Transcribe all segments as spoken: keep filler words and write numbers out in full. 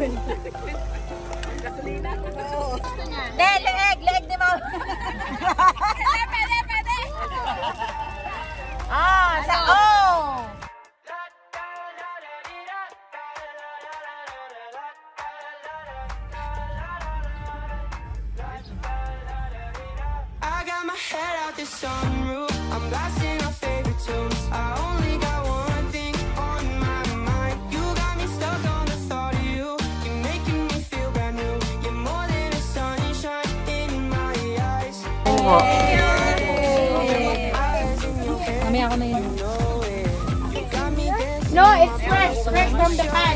Gasolina. De, leeg, leeg di mo. Pwede, pwede, pwede. Ah, sa oh. I got my head out the sunroof. I'm blasting our favorite tunes. I only got one thing on my mind. You got me stuck on the thought of you. You're making me feel brand new. You're more than a sunshine in my eyes. Mamaya ako na yun. No, it's fresh, fresh from the pan.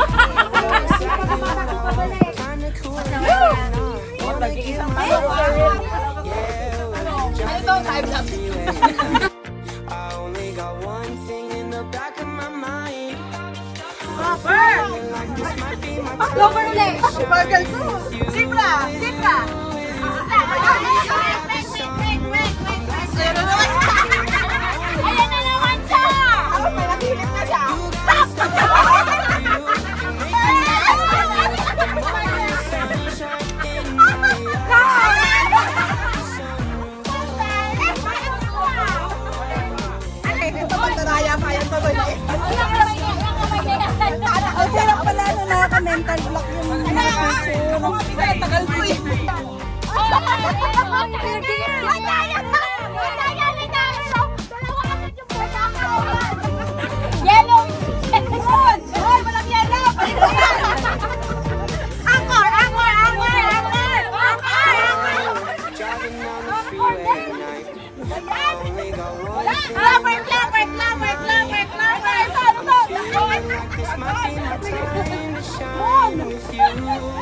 I only got one thing in the back of my mind. Like this might be my time. Bagal ko. Simla, simla. Ayan na naman siya! Malakilip na siya. Ang sarap pala na nakaka-mental block yung mga tagal ko eh. Yellow! Hoy, walang yellow! Angkor! Angkor! Angkor! Angkor! Driving on the freeway at night. I only got one thing. Clover! Clover! Clover! Clover! Clover! Paano ba? Like this might be my time to shine with you.